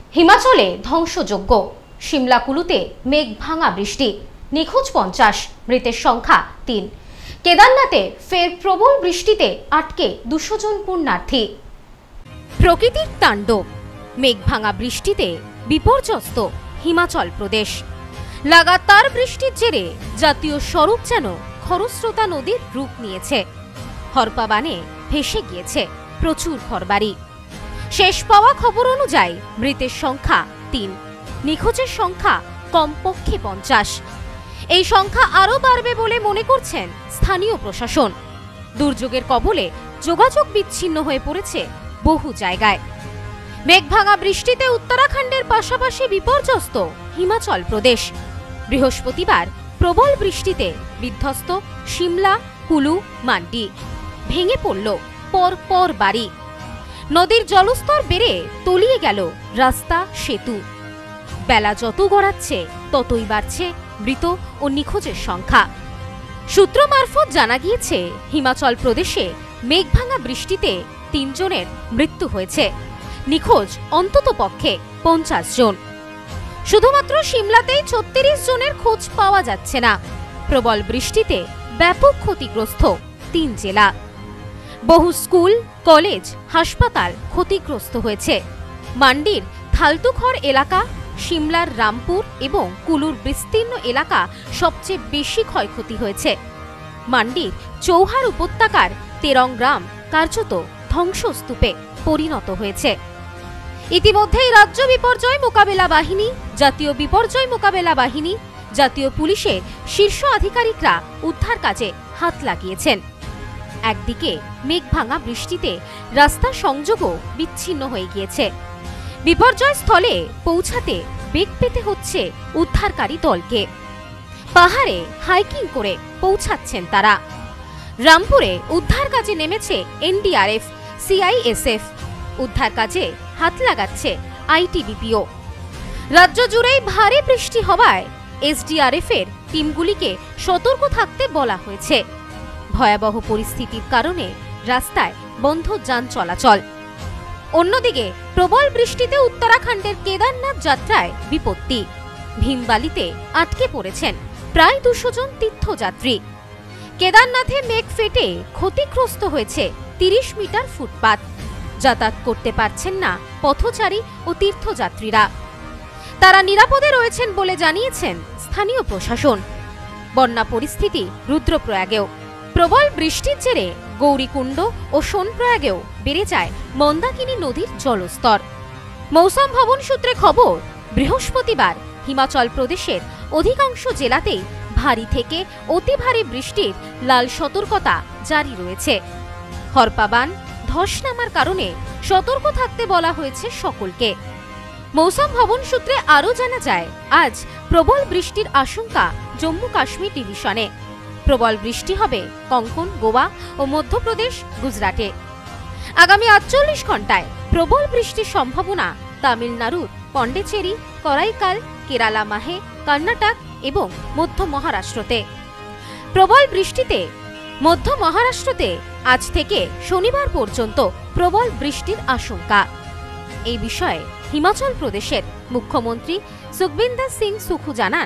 হিমাচলে ধ্বংসযজ্ঞ, সিমলা কুলুতে মেঘ ভাঙা বৃষ্টি, নিখোঁজ 50, মৃতের সংখ্যা 3। কেদারনাথে ফের প্রবল বৃষ্টিতে আটকে 200 জন পুণ্যার্থী। প্রকৃতির তাণ্ডব, মেঘ ভাঙা বৃষ্টিতে বিপর্যস্ত হিমাচল প্রদেশ। লাগাতার বৃষ্টির জেরে জাতীয় সড়ক যেন খরস্রোতা নদীর রূপ নিয়েছে। হরপাবানে ভেসে গিয়েছে প্রচুর ঘরবাড়ি। শেষ পাওয়া খবর অনুযায়ী মৃতের সংখ্যা 3, নিখোঁজের সংখ্যা কমপক্ষে 50। এই সংখ্যা আরও বাড়বে বলে মনে করছেন স্থানীয় প্রশাসন। দুর্যোগের কবলে যোগাযোগ বিচ্ছিন্ন হয়ে পড়েছে বহু জায়গায়। মেঘভাঙা বৃষ্টিতে উত্তরাখণ্ডের পাশাপাশি বিপর্যস্ত হিমাচল প্রদেশ। বৃহস্পতিবার প্রবল বৃষ্টিতে বিধ্বস্ত সিমলা, কুলু, মান্ডি। ভেঙে পড়ল পরপর বাড়ি। নদীর জলস্তর বেড়ে তলিয়ে গেল রাস্তা, সেতু। বেলা যত গড়াচ্ছে ততই বাড়ছে মৃত ও নিখোঁজের সংখ্যা। সূত্র মারফত জানা গিয়েছে, হিমাচল প্রদেশে মেঘভাঙা বৃষ্টিতে 3 জনের মৃত্যু হয়েছে, নিখোঁজ অন্ততপক্ষে 50 জন। শুধুমাত্র সিমলাতেই 36 জনের খোঁজ পাওয়া যাচ্ছে না। প্রবল বৃষ্টিতে ব্যাপক ক্ষতিগ্রস্ত 3 জেলা। বহু স্কুল, কলেজ, হাসপাতাল ক্ষতিগ্রস্ত হয়েছে। মান্ডির থালতুখর এলাকা, সিমলার রামপুর এবং কুলুর বিস্তীর্ণ এলাকা সবচেয়ে বেশি ক্ষয়ক্ষতি হয়েছে। মান্ডির চৌহার উপত্যকার তেরং গ্রাম কার্যত ধ্বংসস্তূপে পরিণত হয়েছে। ইতিমধ্যেই রাজ্য বিপর্যয় মোকাবেলা বাহিনী, জাতীয় বিপর্যয় মোকাবেলা বাহিনী, জাতীয় পুলিশের শীর্ষ আধিকারিকরা উদ্ধার কাজে হাত লাগিয়েছেন। একদিকে মেঘভাঙা বৃষ্টিতে রাস্তা সংযোগও বিচ্ছিন্ন হয়ে গিয়েছে। বিপর্যয় স্থলে পৌঁছাতে বেগ পেতে হচ্ছে উদ্ধারকারী দলকে। পাহাড়ে হাইকিং করে পৌঁছাচ্ছেন তারা। রামপুরে উদ্ধার কাজে নেমেছে এনডিআরএফ, সিআইএসএফ। উদ্ধার কাজে হাত লাগাচ্ছে আইটিবিপিও। রাজ্য জুড়েই ভারী বৃষ্টি হওয়ায় এসডিআরএফের টিমগুলিকে সতর্ক থাকতে বলা হয়েছে। ভয়াবহ পরিস্থিতির কারণে রাস্তায় বন্ধ যান চলাচল। অন্যদিকে প্রবল বৃষ্টিতে উত্তরাখণ্ডের কেদারনাথ যাত্রায় বিপত্তি। ভীমবালিতে আটকে পড়েছেন প্রায় 200 জন তীর্থযাত্রী। কেদারনাথে মেঘ ফেটে ক্ষতিগ্রস্ত হয়েছে 30 মিটার ফুটপাত। যাতায়াত করতে পারছেন না পথচারী ও তীর্থযাত্রীরা। তারা নিরাপদে রয়েছেন বলে জানিয়েছেন স্থানীয় প্রশাসন। বন্যা পরিস্থিতি রুদ্রপ্রয়াগেও। প্রবল বৃষ্টির জেরে গৌরীকুণ্ড ও সোনপ্রয়াগেও বেড়ে যায় মন্দাকিনী নদীর জলস্তর। মৌসম ভবন সূত্রে খবর, বৃহস্পতিবার হিমাচল প্রদেশের অধিকাংশ জেলাতেই ভারী থেকে অতি ভারী বৃষ্টির লাল সতর্কতা জারি রয়েছে। হরপাবান ধস নামার কারণে সতর্ক থাকতে বলা হয়েছে সকলকে। মৌসম ভবন সূত্রে আরও জানা যায়, আজ প্রবল বৃষ্টির আশঙ্কা জম্মু কাশ্মীর ডিভিশনে। প্রবল বৃষ্টি হবে কঙ্কন, গোয়া ও মধ্যপ্রদেশ, গুজরাটে। আগামী 48 ঘন্টায় প্রবল বৃষ্টির সম্ভাবনা তামিলনাড়ুর পন্ডিচেরি, করাইকাল, কেরালা, মাহে, কর্ণাটক এবং মধ্য মহারাষ্ট্রতে। প্রবল বৃষ্টিতে মধ্য মহারাষ্ট্রতে আজ থেকে শনিবার পর্যন্ত প্রবল বৃষ্টির আশঙ্কা। এই বিষয়ে হিমাচল প্রদেশের মুখ্যমন্ত্রী সুখবিন্দর সিং সুখু জানান,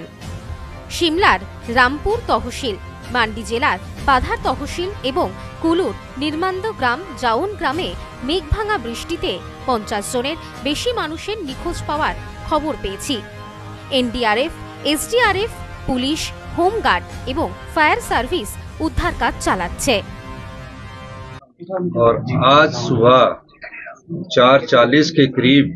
সিমলার রামপুর তহসিল, মান্ডি জেলার বাধার তহসিল এবং কুলুর নির্মান্দ গ্রাম জাউন গ্রামে মেঘভাঙা বৃষ্টিতে 50 জনের বেশি মানুষের নিখোঁজ পাওয়ার খবর পেয়েছি। এনডিআরএফ, এসডিআরএফ, পুলিশ, হোমগার্ড এবং ফায়ার সার্ভিস উদ্ধার কাজ চালাচ্ছে। और आज सुबह 4:40 के करीब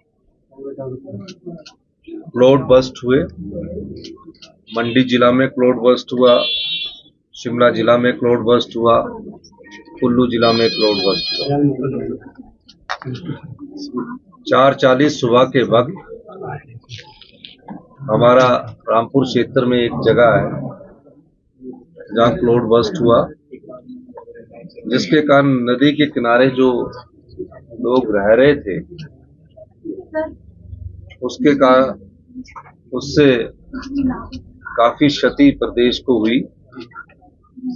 क्लाउड बस्ट हुए। मंडी जिला में क्लाउड बस्ट हुआ, शिमला जिला में क्लाउड बस्ट हुआ, कुल्लू जिला में क्लाउड बस्ट हुआ। 4:40 सुबह के वक्त हमारा रामपुर क्षेत्र में एक जगह है जहाँ क्लाउड बस्ट हुआ, जिसके कारण नदी के किनारे जो लोग रह रहे थे उससे काफी क्षति प्रदेश को हुई।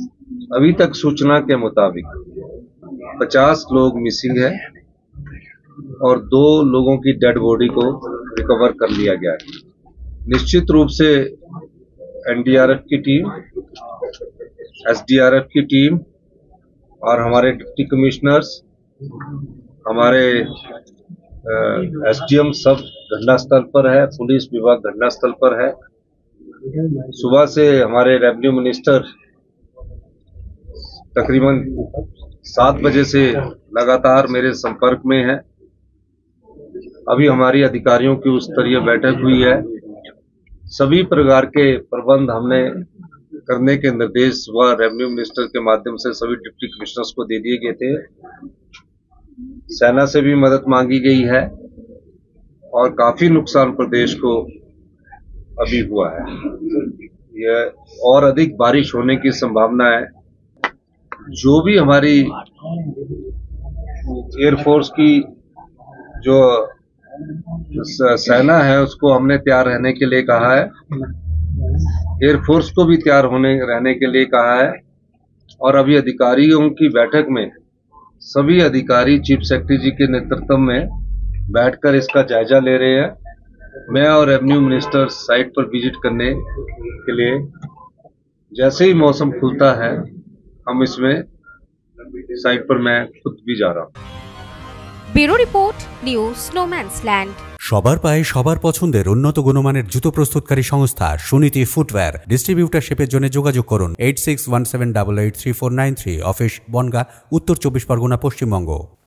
अभी तक सूचना के मुताबिक 50 लोग मिसिंग है और 2 लोगों की डेड बॉडी को रिकवर कर लिया गया है। निश्चित रूप से एनडीआरएफ की टीम, एसडीआरएफ की टीम और हमारे डिप्टी कमिश्नर्स, हमारे एसडीएम सब घटनास्थल पर है, पुलिस विभाग घटनास्थल पर है। सुबह से हमारे रेवेन्यू मिनिस्टर तकरीबन 7 बजे से लगातार मेरे संपर्क में है। अभी हमारी अधिकारियों की उच्च स्तरीय बैठक हुई है। सभी प्रकार के प्रबंध हमने करने के निर्देश सुबह रेवेन्यू मिनिस्टर के माध्यम से सभी डिप्टी कमिश्नर्स को दे दिए गए थे। सेना से भी मदद मांगी गई है और काफी नुकसान प्रदेश को अभी हुआ है। यह और अधिक बारिश होने की संभावना है। जो भी हमारी एयरफोर्स की जो सेना है उसको हमने तैयार रहने के लिए कहा है, एयरफोर्स को भी तैयार रहने के लिए कहा है। और अभी अधिकारियों की बैठक में सभी अधिकारी चीफ सेक्रेटरी जी के नेतृत्व में बैठकर इसका जायजा ले रहे हैं। मैं और रेवेन्यू मिनिस्टर साइट पर विजिट करने के लिए जैसे ही मौसम खुलता है हम इसमें साइट पर मैं खुद भी जा रहा हूँ। ব্যুরো রিপোর্ট নিউজ স্নোম্যান্সল্যান্ড। সবার পায়ে সবার পছন্দের উন্নত গুণমানের জুতো প্রস্তুতকারী সংস্থা সুনীতি ফুটওয়্যার। ডিস্ট্রিবিউটারশিপের জন্য যোগাযোগ করুন 8617883493, অফিস বনগাঁ, উত্তর 24 পরগনা, পশ্চিমবঙ্গ।